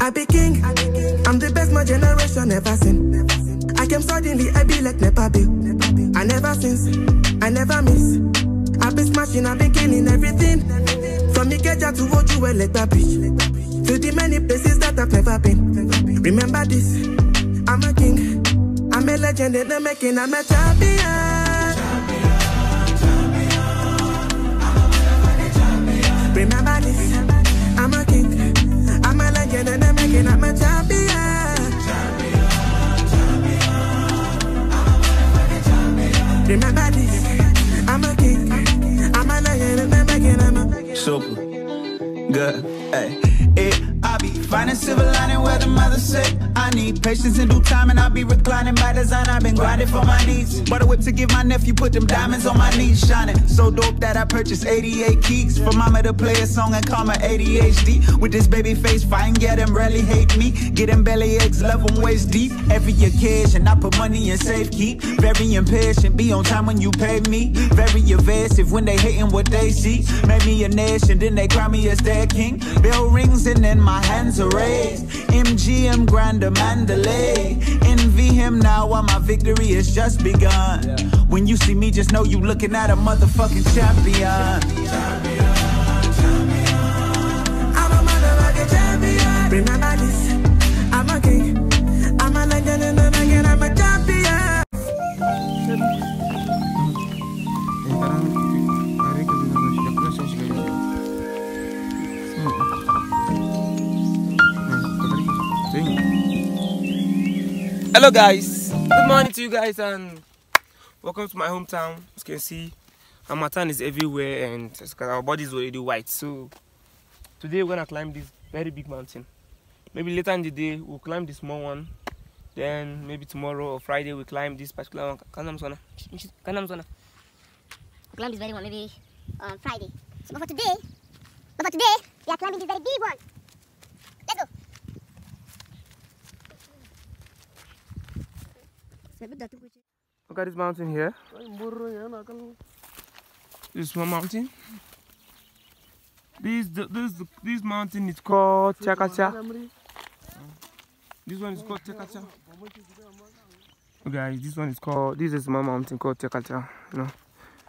I be king. I'm the best my generation ever seen. I came suddenly, I be like Nepa Bill. I never since, I never miss. I be smashing, I been killing everything. From Michika to Ojuwe like Bridge. To the many places that I've never been. Remember this, I'm a king. I'm a legend in the making, I'm a champion. Remember this, I'm a king. I'm a legend in the making, I'm a champion. Remember this, I'm a king. I'm a legend in the making, I'm a super good. Hey, I be finding silver lining where the mother said I need patience in due time, and I be reclining by design. I've been grinding for my needs. Butter whip to give my nephew, put them diamonds on my knees, shining so dope that I purchased 88 keys for mama to play a song and call my ADHD. With this baby face, fine, yeah, them rarely hate me. Get them belly eggs, love them waist deep. Every occasion, I put money in safe keep. Very impatient, be on time when you pay me. Very evasive when they hating what they see. Made me a nation, then they crown me as their king. Bell rings and then my hands are raised. MGM Grander Mandalay. Envy him now while my victory has just begun. When you see me, just know you looking at a motherfucking champion. I'm a motherfucking champion. Remember this, I'm a king. I'm a legend in the making, I'm a champion. Hello guys, good morning to you guys and welcome to my hometown. As you can see, our town is everywhere and our body is already white. So today we're gonna climb this very big mountain. Maybe later in the day we'll climb the small one. Then maybe tomorrow or Friday we'll climb this particular one. We'll climb this very one maybe on Friday. So but for today we are climbing this very big one. Let's go. Look at this mountain here. This one mountain. This mountain is called Chakacha. This one is called Chakacha. Oh guys, this is my mountain called Chakacha. You know.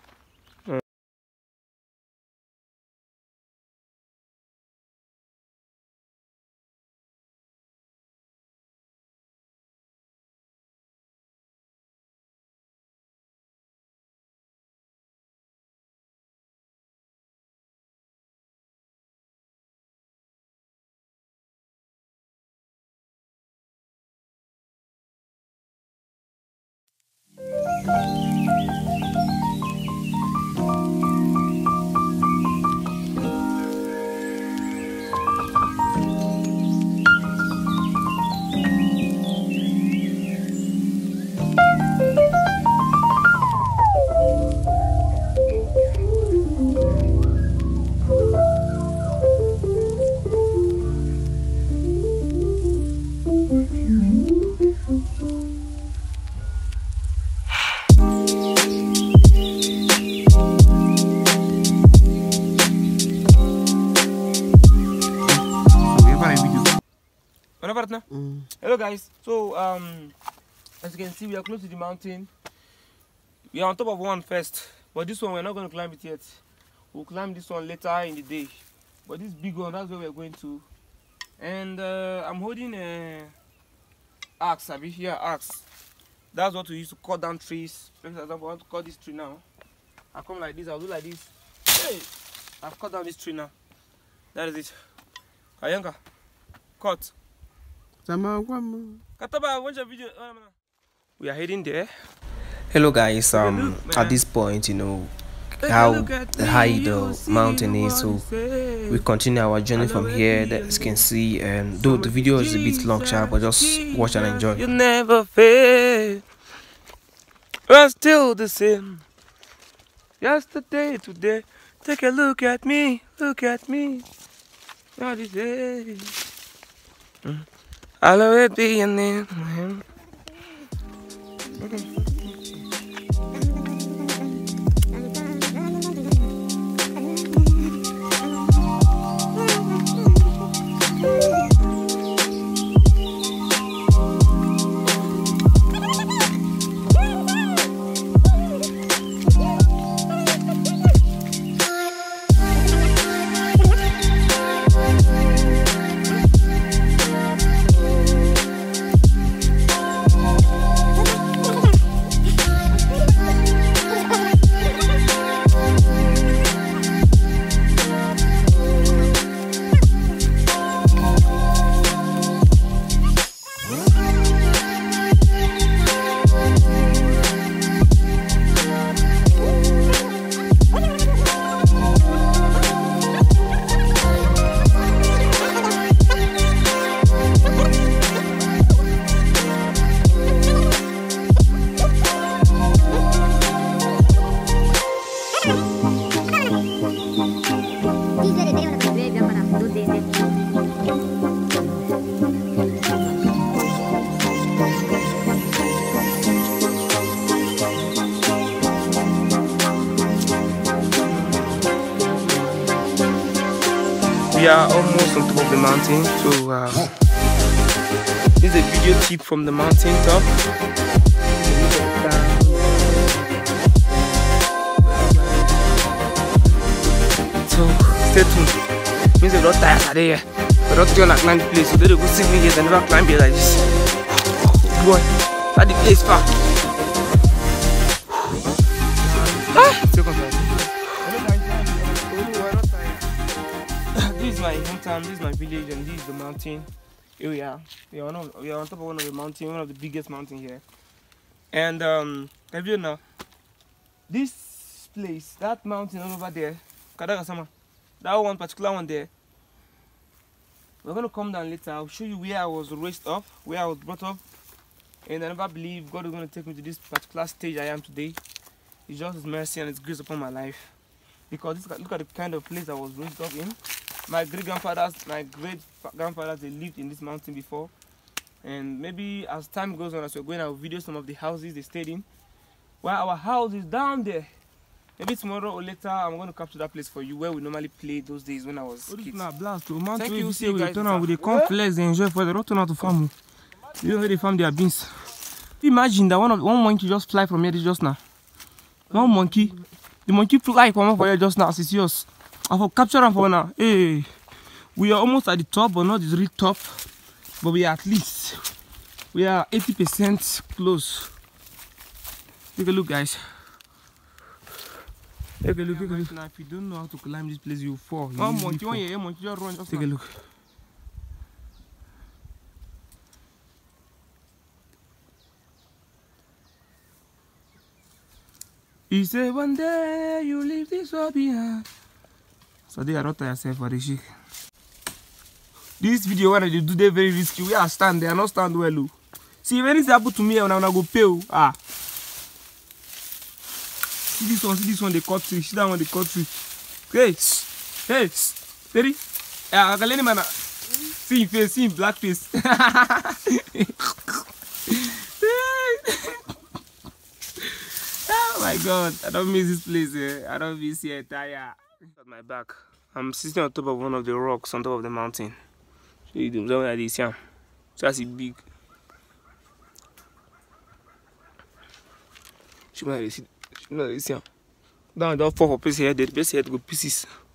Hello guys, so as you can see we are close to the mountain. We are on top of one first, but this one we're not going to climb it yet. We'll climb this one later in the day, but this big one, that's where we're going to. And I'm holding a axe, axe. That's what we used to cut down trees. For example, I want to cut this tree now. I come like this, I'll do like this. Hey, I've cut down this tree now. That is it. Ayanka, cut. We are heading there. Hello guys, at this point, you know how high the mountain is, so we continue our journey from here. That you can see, and though the video is a bit long, but just watch and enjoy. You never fail, we're still the same. Yesterday, today, take a look at me, not this day. I'll always be your name. We are almost on top of the mountain, so this is a video tip from the mountain top. So stay tuned. Means we're not tired today. We're not going to climb the place, so they go 6 years and never climb here like this. Boy, that the place far. This is my hometown, this is my village, and this is the mountain area. We are on top of one of the mountain, one of the biggest mountain here. And have you know this place, that mountain over there, Kadagasama, that one particular one there. We're gonna come down later. I'll show you where I was raised up, where I was brought up, and I never believe God is gonna take me to this particular stage I am today. It's just His mercy and His grace upon my life. Because look at the kind of place I was raised up in. My great grandfathers, they lived in this mountain before. And maybe as time goes on, as we're going, I'll video some of the houses they stayed in. While our house is down there. Maybe tomorrow or later, I'm going to capture that place for you where we normally play those days when I was kids. Thank you. See you guys. They come flex and enjoy for the don't turn out to farm. You know how they farm their beans. Imagine that one monkey just fly from here just now. One monkey. The monkey fly from over here just now. It's yours. I will capture them for now. Hey, we are almost at the top, but not the real top. But we are at least 80% close. Take a look, guys. Take a look. Now, if you don't know how to climb this place, you fall. One monkey just run. Take a look. He said, one day you leave this world behind. So they are not yourself for the shake. This video when they do they very risky. We are stand there, not stand well. See if anything happen to me when I'm gonna go pay. See this one they cut tree. See that one they cut tree. Hey, steady. I can let him man. See him face, see him black face. Oh my God, I don't miss this place. I don't miss here. Tire. At my back, I'm sitting on top of one of the rocks on top of the mountain. Show you them like this, yeah. So that's big. Show me like this, yeah. Down, don't fall for pieces here. The best here to go pieces.